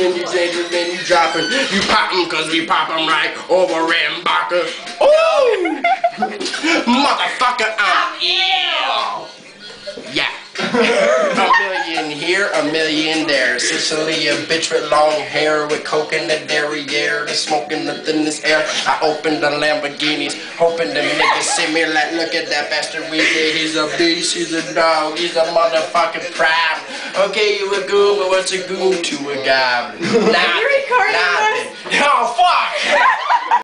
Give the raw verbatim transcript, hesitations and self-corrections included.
then you say this, then you drop 'em. You pop 'em cause we pop 'em right over Rambaka. Ooh! Motherfucker, I'm ill! Yeah. A million here, a million there. Sicily, a bitch with long hair with coke in the derriere. The smoking the thinnest air. I opened the Lamborghinis, hoping the niggas see me like, look at that bastard we did. He's a beast, he's a dog, he's a motherfucking prime. Okay, you a goon, but what's a goon to a goblin? Nothing. You recording Nothing. this? Oh, fuck!